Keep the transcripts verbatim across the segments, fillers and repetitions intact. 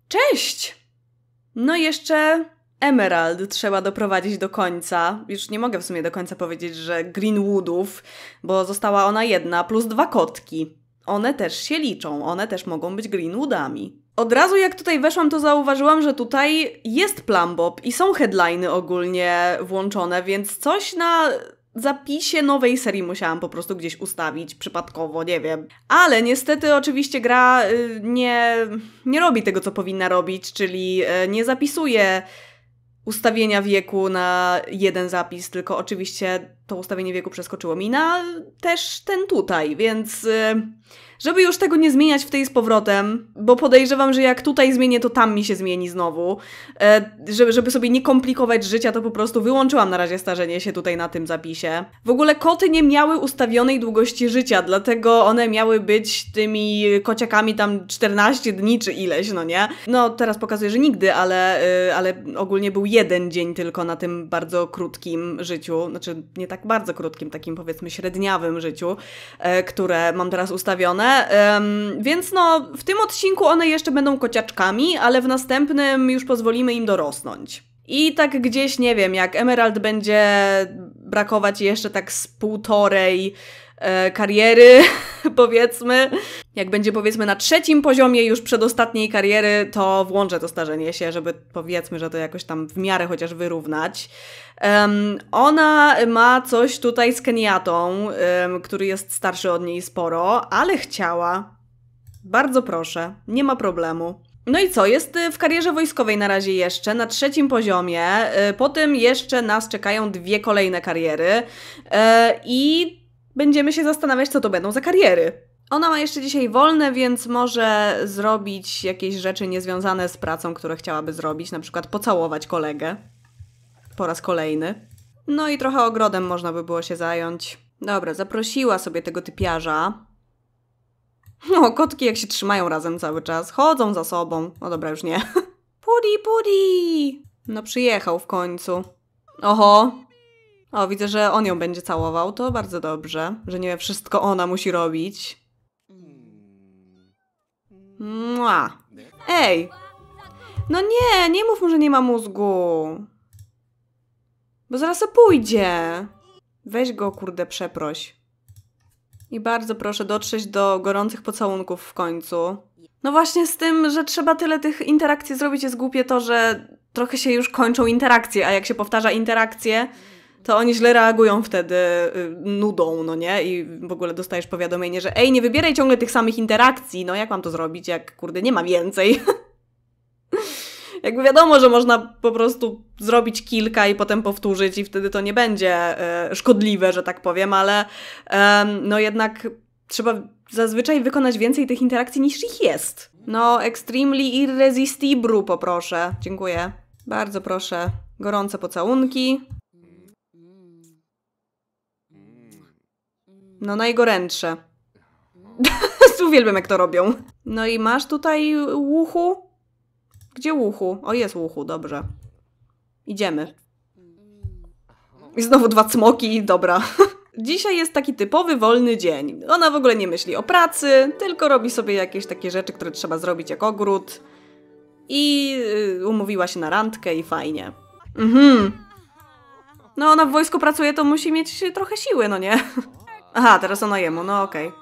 Cześć! No jeszcze Emerald trzeba doprowadzić do końca. Już nie mogę w sumie do końca powiedzieć, że Greenwoodów, bo została ona jedna plus dwa kotki. One też się liczą, one też mogą być Greenwoodami. Od razu jak tutaj weszłam, to zauważyłam, że tutaj jest Plumbob i są headliny ogólnie włączone, więc coś na zapisie nowej serii musiałam po prostu gdzieś ustawić przypadkowo, nie wiem. Ale niestety oczywiście gra y, nie, nie robi tego, co powinna robić, czyli y, nie zapisuje ustawienia wieku na jeden zapis, tylko oczywiście to ustawienie wieku przeskoczyło mi na też ten tutaj, więc y, żeby już tego nie zmieniać w tej z powrotem, bo podejrzewam, że jak tutaj zmienię, to tam mi się zmieni znowu, y, żeby, żeby sobie nie komplikować życia, to po prostu wyłączyłam na razie starzenie się tutaj na tym zapisie. W ogóle koty nie miały ustawionej długości życia, dlatego one miały być tymi kociakami tam czternaście dni czy ileś, no nie? No teraz pokazuję, że nigdy, ale, y, ale ogólnie był jeden dzień tylko na tym bardzo krótkim życiu, znaczy nie tak bardzo krótkim, takim powiedzmy średniawym życiu, e, które mam teraz ustawione. Um, więc no, w tym odcinku one jeszcze będą kociaczkami, ale w następnym już pozwolimy im dorosnąć. I tak gdzieś, nie wiem, jak Emerald będzie brakować jeszcze tak z półtorej e, kariery, powiedzmy. Jak będzie powiedzmy na trzecim poziomie już przedostatniej kariery, to włączę to starzenie się, żeby powiedzmy, że to jakoś tam w miarę chociaż wyrównać. Um, ona ma coś tutaj z Kenyattą, um, który jest starszy od niej sporo, ale chciała. Bardzo proszę, nie ma problemu. No i co, jest w karierze wojskowej na razie jeszcze, na trzecim poziomie, potem jeszcze nas czekają dwie kolejne kariery i będziemy się zastanawiać, co to będą za kariery. Ona ma jeszcze dzisiaj wolne, więc może zrobić jakieś rzeczy niezwiązane z pracą, które chciałaby zrobić, na przykład pocałować kolegę po raz kolejny. No i trochę ogrodem można by było się zająć. Dobra, zaprosiła sobie tego typiarza. No, kotki jak się trzymają razem cały czas, chodzą za sobą. No dobra, już nie. Pudi, pudi! No przyjechał w końcu. Oho. O, widzę, że on ją będzie całował. To bardzo dobrze, że nie wszystko ona musi robić. Mua. Ej! No nie, nie mów mu, że nie ma mózgu. Bo zaraz se pójdzie. Weź go, kurde, przeproś. I bardzo proszę dotrzeć do gorących pocałunków w końcu. No właśnie z tym, że trzeba tyle tych interakcji zrobić, jest głupie to, że trochę się już kończą interakcje, a jak się powtarza interakcje, to oni źle reagują wtedy y, nudą, no nie? I w ogóle dostajesz powiadomienie, że ej, nie wybieraj ciągle tych samych interakcji, no jak mam to zrobić, jak kurde nie ma więcej. Jakby wiadomo, że można po prostu zrobić kilka i potem powtórzyć i wtedy to nie będzie e, szkodliwe, że tak powiem, ale e, no jednak trzeba zazwyczaj wykonać więcej tych interakcji niż ich jest. No, extremely irresistible poproszę. Dziękuję. Bardzo proszę. Gorące pocałunki. No najgorętsze. Uwielbiam jak to robią. No i masz tutaj łuchu? Gdzie łuchu? O, jest łuchu, dobrze. Idziemy. I znowu dwa cmoki, dobra. Dzisiaj jest taki typowy wolny dzień. Ona w ogóle nie myśli o pracy, tylko robi sobie jakieś takie rzeczy, które trzeba zrobić jak ogród. I yy, umówiła się na randkę i fajnie. Mhm. No ona w wojsku pracuje, to musi mieć trochę siły, no nie? Aha, teraz ona jemu, no okej.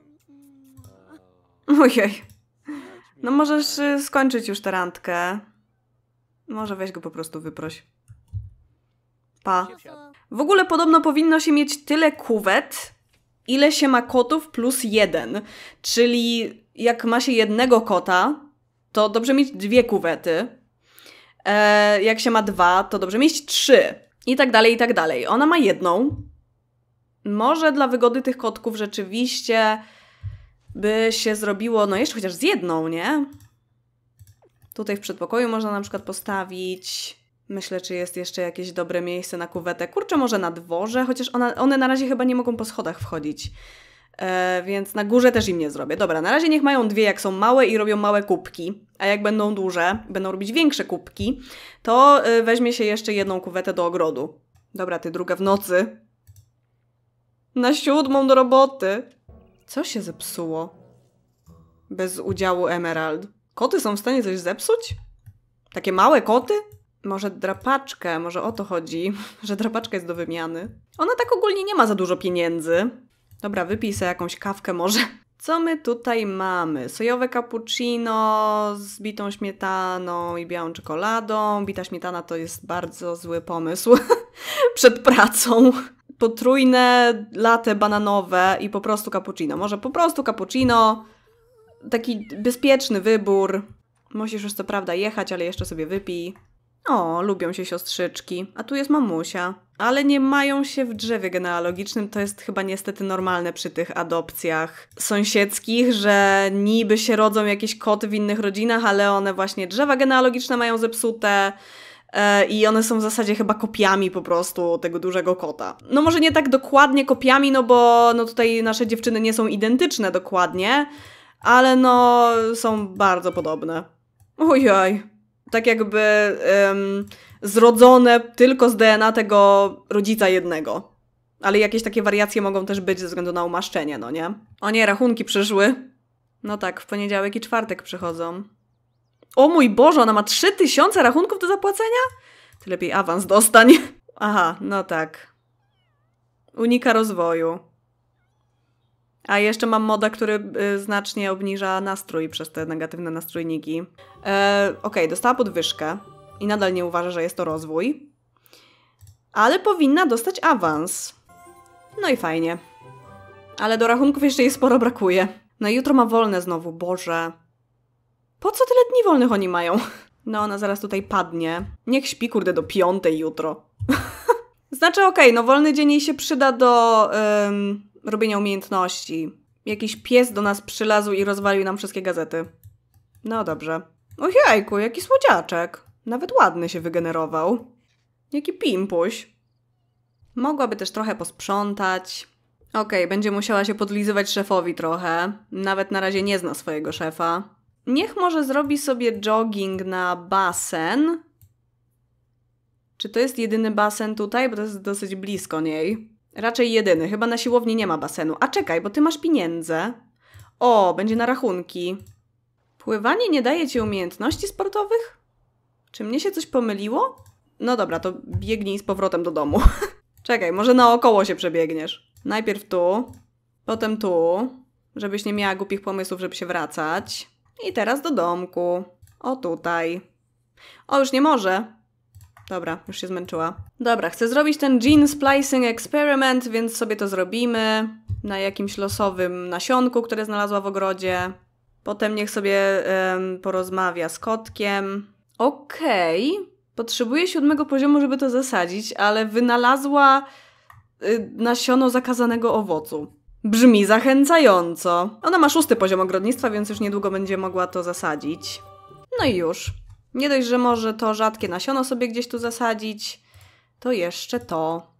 Okay. Ojej. No możesz y, skończyć już tę randkę. Może weź go po prostu wyproś. Pa. W ogóle podobno powinno się mieć tyle kuwet, ile się ma kotów plus jeden. Czyli jak ma się jednego kota, to dobrze mieć dwie kuwety. E, jak się ma dwa, to dobrze mieć trzy. I tak dalej, i tak dalej. Ona ma jedną. Może dla wygody tych kotków rzeczywiście by się zrobiło, no jeszcze chociaż z jedną, nie? Tutaj w przedpokoju można na przykład postawić. Myślę, czy jest jeszcze jakieś dobre miejsce na kuwetę. Kurczę, może na dworze, chociaż ona, one na razie chyba nie mogą po schodach wchodzić. E, więc na górze też im nie zrobię. Dobra, na razie niech mają dwie, jak są małe i robią małe kubki. A jak będą duże, będą robić większe kubki, to y, weźmie się jeszcze jedną kuwetę do ogrodu. Dobra, ty druga w nocy. Na siódmą do roboty. Co się zepsuło? Bez udziału Emerald. Koty są w stanie coś zepsuć? Takie małe koty? Może drapaczkę, może o to chodzi, że drapaczka jest do wymiany. Ona tak ogólnie nie ma za dużo pieniędzy. Dobra, wypij sobie jakąś kawkę może. Co my tutaj mamy? Sojowe cappuccino z bitą śmietaną i białą czekoladą. Bita śmietana to jest bardzo zły pomysł przed pracą. Potrójne latte bananowe i po prostu cappuccino. Może po prostu cappuccino. Taki bezpieczny wybór. Musisz już co prawda jechać, ale jeszcze sobie wypij. O, lubią się siostrzyczki. A tu jest mamusia. Ale nie mają się w drzewie genealogicznym. To jest chyba niestety normalne przy tych adopcjach sąsiedzkich, że niby się rodzą jakieś koty w innych rodzinach, ale one właśnie drzewa genealogiczne mają zepsute e, i one są w zasadzie chyba kopiami po prostu tego dużego kota. No może nie tak dokładnie kopiami, no bo no tutaj nasze dziewczyny nie są identyczne dokładnie, ale no są bardzo podobne. Ojoj. Tak jakby um, zrodzone tylko z D N A tego rodzica jednego. Ale jakieś takie wariacje mogą też być ze względu na umaszczenie, no nie? O nie, rachunki przyszły. No tak, w poniedziałek i czwartek przychodzą. O mój Boże, ona ma trzy tysiące rachunków do zapłacenia? Ty lepiej awans dostań. Aha, no tak. Unika rozwoju. A jeszcze mam moda, który y, znacznie obniża nastrój przez te negatywne nastrójniki. E, Okej, okay, dostała podwyżkę i nadal nie uważa, że jest to rozwój. Ale powinna dostać awans. No i fajnie. Ale do rachunków jeszcze jej sporo brakuje. No i jutro ma wolne znowu, Boże. Po co tyle dni wolnych oni mają? No ona zaraz tutaj padnie. Niech śpi, kurde, do piątej jutro. Znaczy okej, okay, no wolny dzień jej się przyda do... Ym... robienia umiejętności. Jakiś pies do nas przylazł i rozwalił nam wszystkie gazety. No dobrze. Ojejku, jaki słodziaczek. Nawet ładny się wygenerował. Jaki pimpuś. Mogłaby też trochę posprzątać. Okej, okay, będzie musiała się podlizywać szefowi trochę. Nawet na razie nie zna swojego szefa. Niech może zrobi sobie jogging na basen. Czy to jest jedyny basen tutaj? Bo to jest dosyć blisko niej. Raczej jedyny. Chyba na siłowni nie ma basenu. A czekaj, bo ty masz pieniądze. O, będzie na rachunki. Pływanie nie daje ci umiejętności sportowych? Czy mnie się coś pomyliło? No dobra, to biegnij z powrotem do domu. Czekaj, może naokoło się przebiegniesz. Najpierw tu, potem tu, żebyś nie miała głupich pomysłów, żeby się wracać. I teraz do domku. O, tutaj. O, już nie może. Dobra, już się zmęczyła. Dobra, chcę zrobić ten gene splicing experiment, więc sobie to zrobimy na jakimś losowym nasionku, które znalazła w ogrodzie. Potem niech sobie um, porozmawia z kotkiem. Okej, okay. Potrzebuję siódmego poziomu, żeby to zasadzić, ale wynalazła y, nasiono zakazanego owocu. Brzmi zachęcająco. Ona ma szósty poziom ogrodnictwa, więc już niedługo będzie mogła to zasadzić. No i już. Nie dość, że może to rzadkie nasiono sobie gdzieś tu zasadzić, to jeszcze to.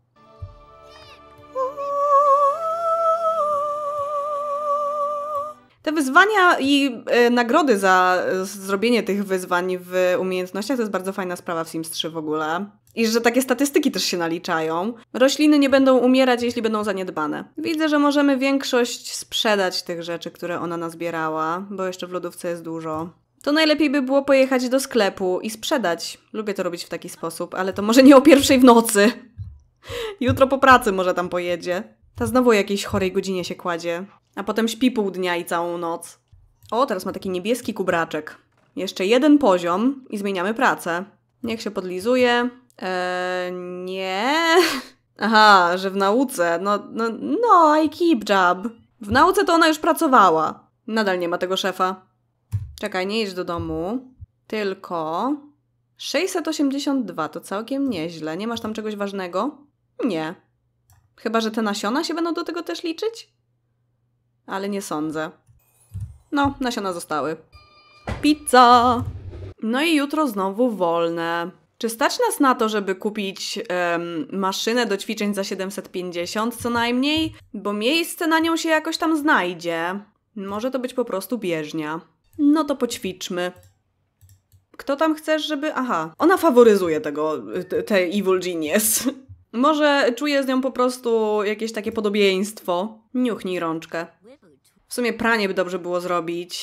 Te wyzwania i y, nagrody za y, zrobienie tych wyzwań w umiejętnościach to jest bardzo fajna sprawa w Sims trzy w ogóle. I że takie statystyki też się naliczają. Rośliny nie będą umierać, jeśli będą zaniedbane. Widzę, że możemy większość sprzedać tych rzeczy, które ona nazbierała, bo jeszcze w lodówce jest dużo. To najlepiej by było pojechać do sklepu i sprzedać. Lubię to robić w taki sposób, ale to może nie o pierwszej w nocy. Jutro po pracy może tam pojedzie. Ta znowu o jakiejś chorej godzinie się kładzie. A potem śpi pół dnia i całą noc. O, teraz ma taki niebieski kubraczek. Jeszcze jeden poziom i zmieniamy pracę. Niech się podlizuje. Eee, nie. Aha, że w nauce. No, no, no, I keep job. W nauce to ona już pracowała. Nadal nie ma tego szefa. Czekaj, nie idź do domu. Tylko... sześćset osiemdziesiąt dwa, to całkiem nieźle. Nie masz tam czegoś ważnego? Nie. Chyba że te nasiona się będą do tego też liczyć? Ale nie sądzę. No, nasiona zostały. Pizza! No i jutro znowu wolne. Czy stać nas na to, żeby kupić um, maszynę do ćwiczeń za siedemset pięćdziesiąt co najmniej? Bo miejsce na nią się jakoś tam znajdzie. Może to być po prostu bieżnia. No to poćwiczmy. Kto tam chcesz, żeby... Aha, ona faworyzuje tego, te Evil Genius. Może czuje z nią po prostu jakieś takie podobieństwo. Niuchnij rączkę. W sumie pranie by dobrze było zrobić.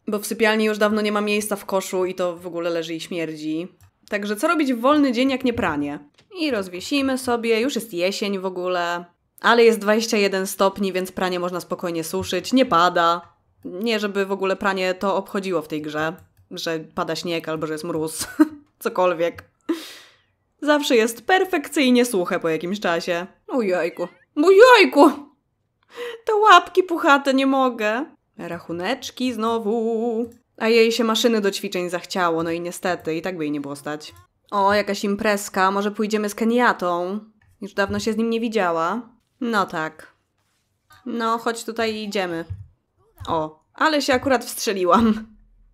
Bo w sypialni już dawno nie ma miejsca w koszu i to w ogóle leży i śmierdzi. Także co robić w wolny dzień, jak nie pranie? I rozwiesimy sobie, już jest jesień w ogóle. Ale jest dwadzieścia jeden stopni, więc pranie można spokojnie suszyć, nie pada. Nie, żeby w ogóle pranie to obchodziło w tej grze, że pada śnieg albo że jest mróz, cokolwiek. Zawsze jest perfekcyjnie suche po jakimś czasie. Ojejku, ojejku! Te łapki puchate, nie mogę. Rachuneczki znowu. A jej się maszyny do ćwiczeń zachciało, no i niestety, i tak by jej nie było stać. O, jakaś imprezka, może pójdziemy z Keniatą? Już dawno się z nim nie widziała. No tak. No, chodź tutaj i idziemy. O, ale się akurat wstrzeliłam.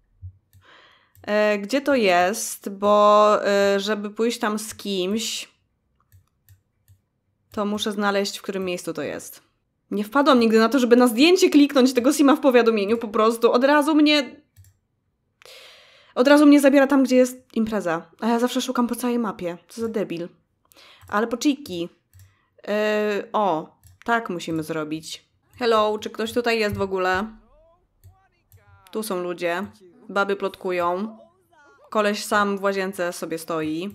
E, gdzie to jest? Bo e, żeby pójść tam z kimś, to muszę znaleźć, w którym miejscu to jest. Nie wpadłam nigdy na to, żeby na zdjęcie kliknąć tego Sima w powiadomieniu, po prostu. Od razu mnie... Od razu mnie zabiera tam, gdzie jest impreza. A ja zawsze szukam po całej mapie. Co za debil. Ale pocziki. Yy, o, tak musimy zrobić. Hello, czy ktoś tutaj jest w ogóle? Tu są ludzie. Baby plotkują. Koleś sam w łazience sobie stoi.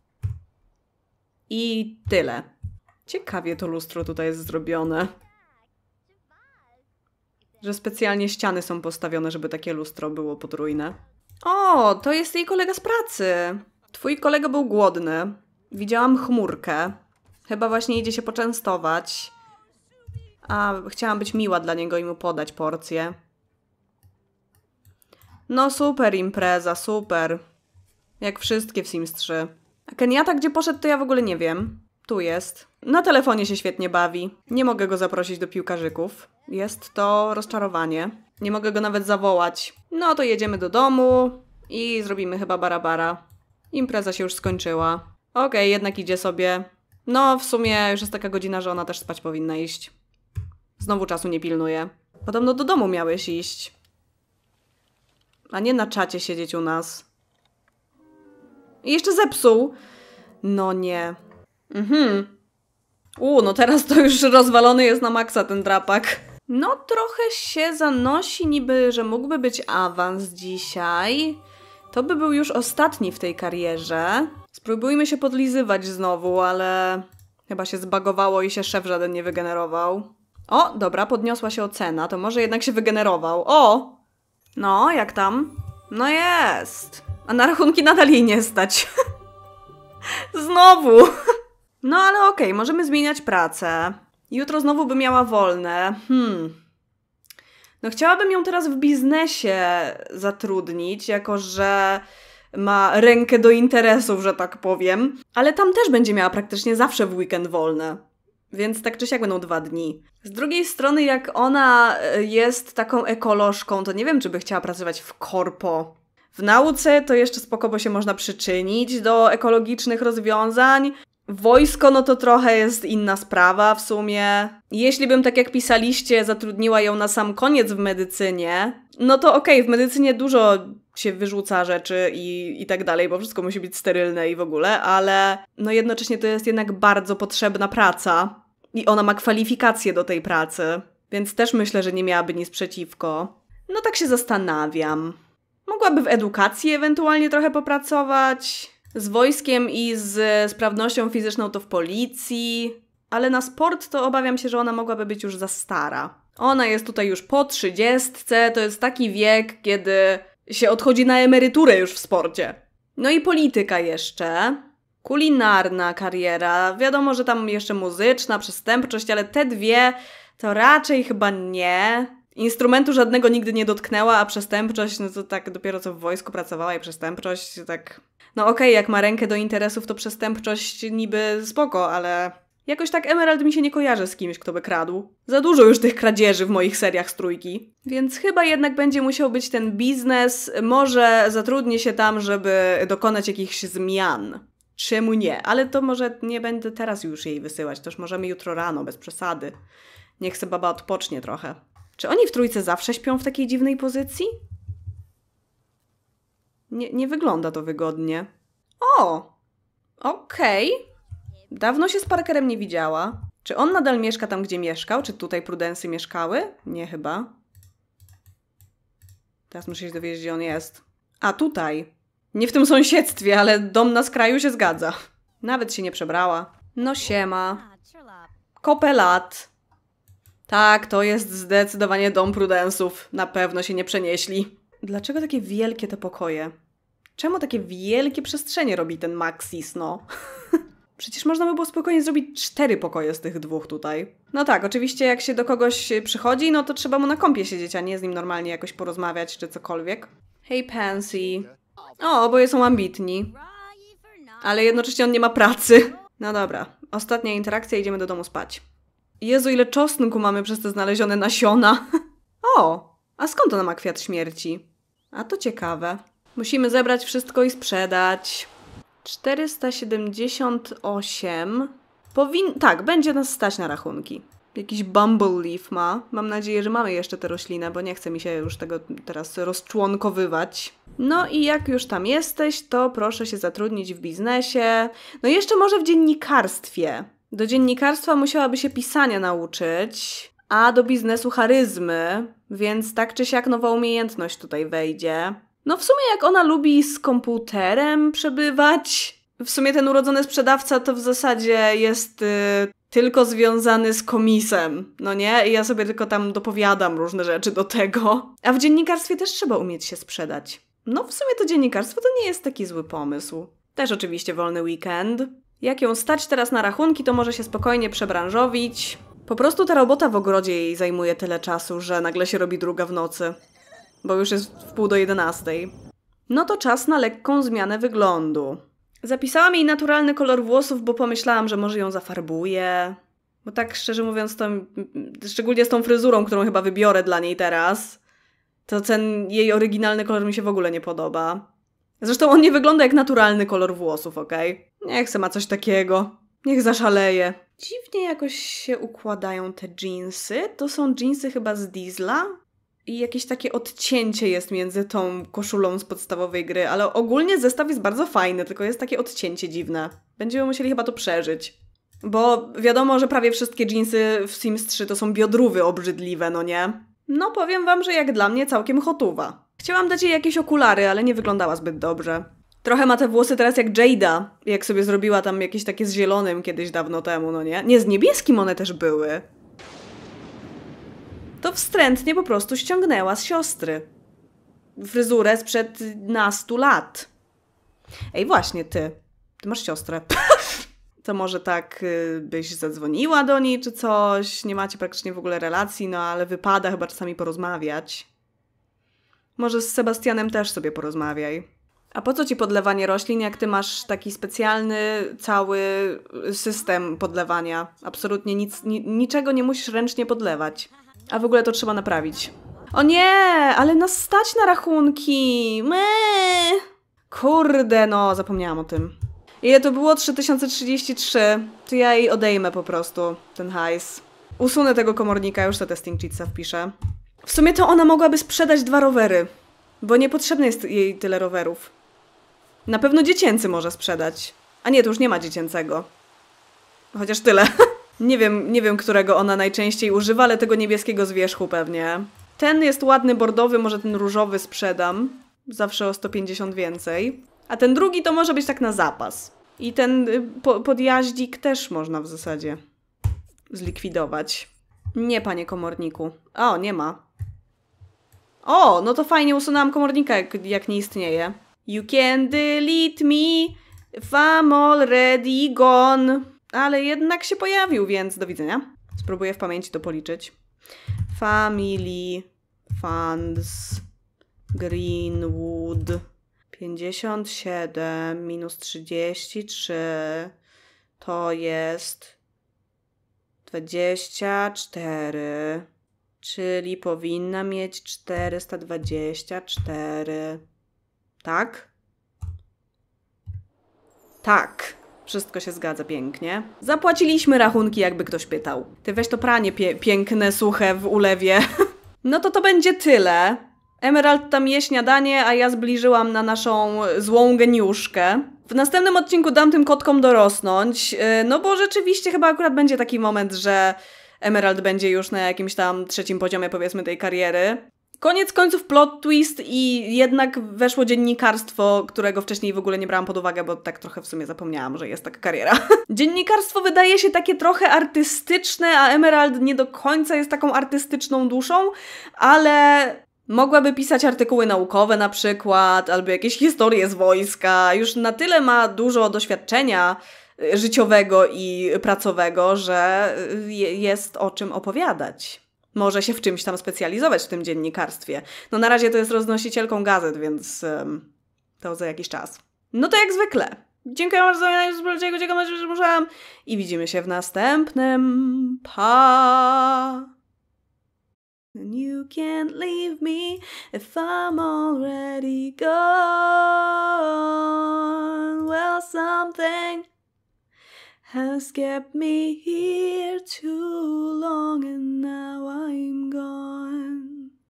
I tyle. Ciekawie to lustro tutaj jest zrobione. Że specjalnie ściany są postawione, żeby takie lustro było potrójne. O, to jest jej kolega z pracy. Twój kolega był głodny. Widziałam chmurkę. Chyba właśnie idzie się poczęstować. A chciałam być miła dla niego i mu podać porcję. No super impreza, super. Jak wszystkie w Sims trzy. A Keniata gdzie poszedł, to ja w ogóle nie wiem. Tu jest. Na telefonie się świetnie bawi. Nie mogę go zaprosić do piłkarzyków. Jest to rozczarowanie. Nie mogę go nawet zawołać. No to jedziemy do domu i zrobimy chyba barabara. Impreza się już skończyła. Okej, okay, jednak idzie sobie. No w sumie już jest taka godzina, że ona też spać powinna iść. Znowu czasu nie pilnuje. Podobno do domu miałeś iść. A nie na czacie siedzieć u nas. I jeszcze zepsuł. No nie. Mhm. U, no teraz to już rozwalony jest na maksa ten drapak. No trochę się zanosi niby, że mógłby być awans dzisiaj. To by był już ostatni w tej karierze. Spróbujmy się podlizywać znowu, ale chyba się zbagowało i się szef żaden nie wygenerował. O, dobra, podniosła się ocena, to może jednak się wygenerował. O! No, jak tam? No jest. A na rachunki nadal jej nie stać. Znowu. No ale okej, okay, możemy zmieniać pracę. Jutro znowu by miała wolne. Hmm. No chciałabym ją teraz w biznesie zatrudnić, jako że ma rękę do interesów, że tak powiem. Ale tam też będzie miała praktycznie zawsze w weekend wolne. Więc tak czy siak będą dwa dni. Z drugiej strony, jak ona jest taką ekolożką, to nie wiem, czy by chciała pracować w korpo. W nauce to jeszcze spoko, bo się można przyczynić do ekologicznych rozwiązań. Wojsko, no to trochę jest inna sprawa w sumie. Jeśli bym, tak jak pisaliście, zatrudniła ją na sam koniec w medycynie, no to okej, okay, w medycynie dużo się wyrzuca rzeczy i, i tak dalej, bo wszystko musi być sterylne i w ogóle, ale no jednocześnie to jest jednak bardzo potrzebna praca i ona ma kwalifikacje do tej pracy, więc też myślę, że nie miałaby nic przeciwko. No tak się zastanawiam. Mogłaby w edukacji ewentualnie trochę popracować. Z wojskiem i z sprawnością fizyczną to w policji. Ale na sport to obawiam się, że ona mogłaby być już za stara. Ona jest tutaj już po trzydziestce. To jest taki wiek, kiedy się odchodzi na emeryturę już w sporcie. No i polityka jeszcze. Kulinarna kariera. Wiadomo, że tam jeszcze muzyczna, przestępczość, ale te dwie to raczej chyba nie. Instrumentu żadnego nigdy nie dotknęła, a przestępczość, no to tak dopiero co w wojsku pracowała i przestępczość tak... No okej, okay, jak ma rękę do interesów, to przestępczość niby spoko, ale... Jakoś tak Emerald mi się nie kojarzy z kimś, kto by kradł. Za dużo już tych kradzieży w moich seriach z trójki. Więc chyba jednak będzie musiał być ten biznes. Może zatrudnię się tam, żeby dokonać jakichś zmian. Czemu nie? Ale to może nie będę teraz już jej wysyłać. Toż możemy jutro rano, bez przesady. Niech se baba odpocznie trochę. Czy oni w trójce zawsze śpią w takiej dziwnej pozycji? Nie, nie wygląda to wygodnie. O! Okej. Okay. Dawno się z Parkerem nie widziała. Czy on nadal mieszka tam, gdzie mieszkał? Czy tutaj Prudensy mieszkały? Nie chyba. Teraz muszę się dowiedzieć, gdzie on jest. A, tutaj. Nie w tym sąsiedztwie, ale dom na skraju się zgadza. Nawet się nie przebrała. No siema. Kopę lat. Tak, to jest zdecydowanie dom Prudensów. Na pewno się nie przenieśli. Dlaczego takie wielkie te pokoje? Czemu takie wielkie przestrzenie robi ten Maxis, no? Przecież można by było spokojnie zrobić cztery pokoje z tych dwóch tutaj. No tak, oczywiście jak się do kogoś przychodzi, no to trzeba mu na kąpie siedzieć, a nie z nim normalnie jakoś porozmawiać czy cokolwiek. Hej Pansy. O, oboje są ambitni. Ale jednocześnie on nie ma pracy. No dobra, ostatnia interakcja, idziemy do domu spać. Jezu, ile czosnku mamy przez te znalezione nasiona. O, a skąd ona ma kwiat śmierci? A to ciekawe. Musimy zebrać wszystko i sprzedać. czterysta siedemdziesiąt osiem. Powin... Tak, będzie nas stać na rachunki. Jakiś Bumble Leaf ma. Mam nadzieję, że mamy jeszcze tę roślinę, bo nie chce mi się już tego teraz rozczłonkowywać. No i jak już tam jesteś, to proszę się zatrudnić w biznesie. No i jeszcze może w dziennikarstwie. Do dziennikarstwa musiałaby się pisania nauczyć, a do biznesu charyzmy, więc tak czy siak nowa umiejętność tutaj wejdzie. No w sumie jak ona lubi z komputerem przebywać, w sumie ten urodzony sprzedawca to w zasadzie jest y, tylko związany z komisem, no nie? I ja sobie tylko tam dopowiadam różne rzeczy do tego. A w dziennikarstwie też trzeba umieć się sprzedać. No w sumie to dziennikarstwo to nie jest taki zły pomysł. Też oczywiście wolny weekend. Jak ją stać teraz na rachunki, to może się spokojnie przebranżowić. Po prostu ta robota w ogrodzie jej zajmuje tyle czasu, że nagle się robi druga w nocy. Bo już jest w pół do jedenastej. No to czas na lekką zmianę wyglądu. Zapisałam jej naturalny kolor włosów, bo pomyślałam, że może ją zafarbuję. Bo tak szczerze mówiąc, to szczególnie z tą fryzurą, którą chyba wybiorę dla niej teraz, to ten jej oryginalny kolor mi się w ogóle nie podoba. Zresztą on nie wygląda jak naturalny kolor włosów, okej? Okay? Niech se ma coś takiego. Niech zaszaleje. Dziwnie jakoś się układają te dżinsy. To są dżinsy chyba z Diesla. I jakieś takie odcięcie jest między tą koszulą z podstawowej gry, ale ogólnie zestaw jest bardzo fajny, tylko jest takie odcięcie dziwne. Będziemy musieli chyba to przeżyć. Bo wiadomo, że prawie wszystkie dżinsy w Sims trzy to są biodrówy obrzydliwe, no nie? No powiem wam, że jak dla mnie całkiem hotuwa. Chciałam dać jej jakieś okulary, ale nie wyglądała zbyt dobrze. Trochę ma te włosy teraz jak Jada, jak sobie zrobiła tam jakieś takie z zielonym kiedyś dawno temu, no nie? Nie, z niebieskim one też były. To wstrętnie po prostu ściągnęła z siostry. Fryzurę sprzed nastu lat. Ej, właśnie, ty. Ty masz siostrę. To może tak y, byś zadzwoniła do niej czy coś. Nie macie praktycznie w ogóle relacji, no ale wypada chyba czasami porozmawiać. Może z Sebastianem też sobie porozmawiaj. A po co ci podlewanie roślin, jak ty masz taki specjalny cały system podlewania? Absolutnie nic, ni niczego nie musisz ręcznie podlewać. A w ogóle to trzeba naprawić. O nie, ale nas stać na rachunki. Meh. Kurde, no, zapomniałam o tym. Ile to było? trzy tysiące trzydzieści trzy. To ja jej odejmę po prostu ten hajs. Usunę tego komornika, już to testing cheatsa wpiszę. W sumie to ona mogłaby sprzedać dwa rowery. Bo niepotrzebne jest jej tyle rowerów. Na pewno dziecięcy może sprzedać. A nie, to już nie ma dziecięcego. Chociaż tyle. Nie wiem, nie wiem, którego ona najczęściej używa, ale tego niebieskiego z wierzchu pewnie. Ten jest ładny, bordowy, może ten różowy sprzedam. Zawsze o sto pięćdziesiąt więcej. A ten drugi to może być tak na zapas. I ten y, po, podjaździk też można w zasadzie zlikwidować. Nie, panie komorniku. O, nie ma. O, no to fajnie, usunęłam komornika, jak, jak nie istnieje. You can delete me if I'm already gone. Ale jednak się pojawił, więc do widzenia. Spróbuję w pamięci to policzyć. Family Funds Greenwood pięćdziesiąt siedem minus trzydzieści trzy to jest dwadzieścia cztery, czyli powinna mieć czterysta dwadzieścia cztery. Tak? Tak. Wszystko się zgadza pięknie. Zapłaciliśmy rachunki, jakby ktoś pytał. Ty weź to pranie pie piękne, suche w ulewie. No to to będzie tyle. Emerald tam je śniadanie, a ja zbliżyłam na naszą złą geniuszkę. W następnym odcinku dam tym kotkom dorosnąć, no bo rzeczywiście chyba akurat będzie taki moment, że Emerald będzie już na jakimś tam trzecim poziomie, powiedzmy, tej kariery. Koniec końców plot twist i jednak weszło dziennikarstwo, którego wcześniej w ogóle nie brałam pod uwagę, bo tak trochę w sumie zapomniałam, że jest taka kariera. Dziennikarstwo wydaje się takie trochę artystyczne, a Emerald nie do końca jest taką artystyczną duszą, ale mogłaby pisać artykuły naukowe na przykład, albo jakieś historie z wojska. Już na tyle ma dużo doświadczenia życiowego i pracowego, że jest o czym opowiadać. Może się w czymś tam specjalizować w tym dziennikarstwie. No na razie to jest roznosicielką gazet, więc um, to za jakiś czas. No to jak zwykle. Dziękuję bardzo za oglądanie, dziękuję, że muszę. I widzimy się w następnym. Pa! And you can't leave me if I'm already gone. Well, something has kept me here too long and now I'm gone.